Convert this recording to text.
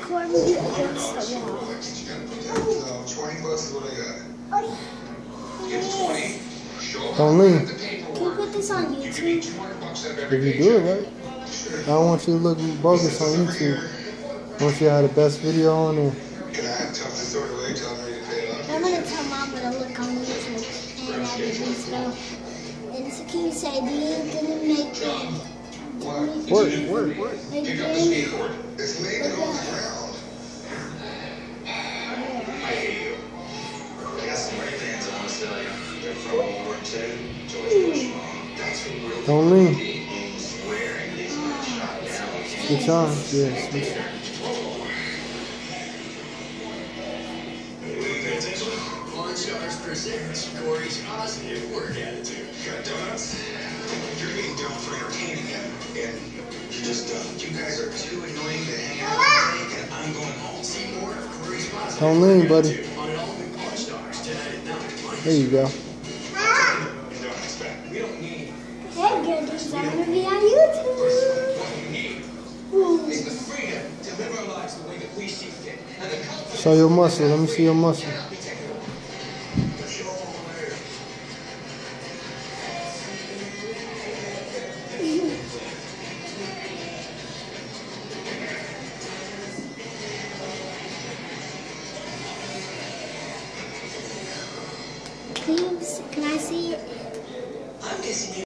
corned beef against the wall. 20 bucks is what I got. Get 20. Don't lean. Can you put this on YouTube? If you do it right. I don't want you to look bogus on YouTube. I want you to have the best video on there. Can I tell the story away? Tell me to pay it off. I'm gonna tell Mom to look on YouTube and add it in spell. And so can you say Deanthony McDaniel? Work. Pick up the skateboard. It's laid on the ground. I hate you. I got some great fans I want to tell you. They're from World War II. George Bush mom. That's who really Don't lean. wearing these shot down. Switch on. Yeah, switch. Stars presents Corey's positive work attitude. Got donuts? You're getting done for entertaining him, and you're just done. You guys are too annoying to hang out with, and I'm going home. See more of Corey's positive Don't lean, work buddy. attitude on all new Pawn Stars tonight at 9. There you go. You don't expect. We don't need. Hey, goodies, I'm gonna be on YouTube. What we need is the freedom to live our lives the way that we see fit. And the confidence. Show your muscle. Let me see your muscle. Please, can I see it? I'm guessing you